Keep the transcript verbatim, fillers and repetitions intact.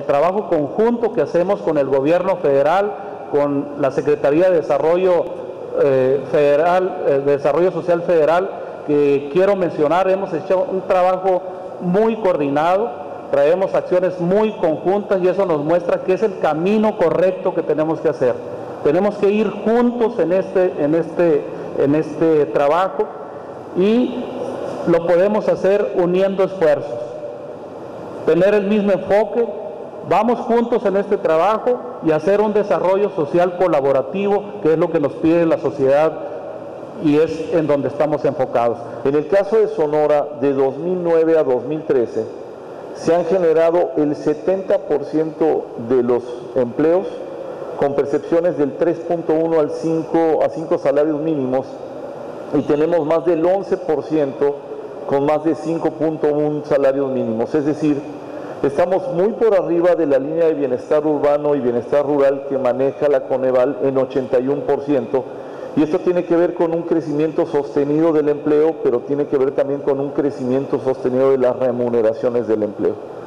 trabajo conjunto que hacemos con el gobierno federal, con la Secretaría de Desarrollo eh, Federal, eh, de Desarrollo Social Federal, que quiero mencionar, hemos hecho un trabajo muy coordinado, traemos acciones muy conjuntas y eso nos muestra que es el camino correcto que tenemos que hacer. Tenemos que ir juntos en este, en este, en este trabajo y lo podemos hacer uniendo esfuerzos, tener el mismo enfoque, vamos juntos en este trabajo y hacer un desarrollo social colaborativo, que es lo que nos pide la sociedad y es en donde estamos enfocados. En el caso de Sonora, de dos mil nueve a dos mil trece, se han generado el setenta por ciento de los empleos con percepciones del tres punto uno al cinco, a cinco salarios mínimos, y tenemos más del once por ciento con más de cinco punto uno salarios mínimos. Es decir, estamos muy por arriba de la línea de bienestar urbano y bienestar rural que maneja la Coneval en ochenta y uno por ciento, y esto tiene que ver con un crecimiento sostenido del empleo, pero tiene que ver también con un crecimiento sostenido de las remuneraciones del empleo.